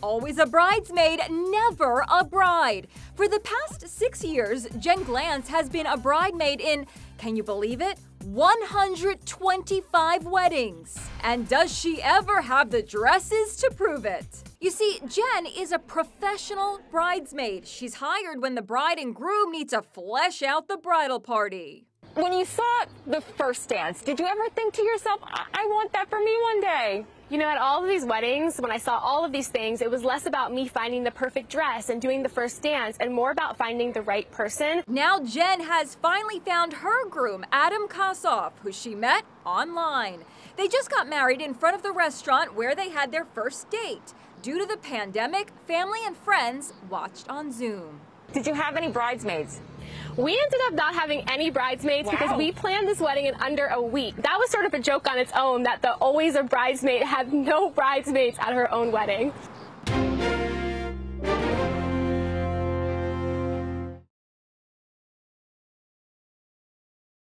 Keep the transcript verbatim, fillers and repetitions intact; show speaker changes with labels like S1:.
S1: always a bridesmaid, never a bride. For the past six years, Jen Glantz has been a bridesmaid in, can you believe it, one hundred twenty-five weddings. And does she ever have the dresses to prove it? You see, Jen is a professional bridesmaid. She's hired when the bride and groom need to flesh out the bridal party.
S2: When you saw the first dance, did you ever think to yourself, I, I want that for me one day?
S3: You know, at all of these weddings, when I saw all of these things, it was less about me finding the perfect dress and doing the first dance and more about finding the right person.
S1: Now Jen has finally found her groom, Adam Kossoff, who she met online. They just got married in front of the restaurant where they had their first date. Due to the pandemic, family and friends watched on Zoom.
S2: Did you have any bridesmaids?
S3: We ended up not having any bridesmaids
S2: Wow.
S3: because we planned this wedding in under a week. That was sort of a joke on its own that the always a bridesmaid had no bridesmaids at her own wedding.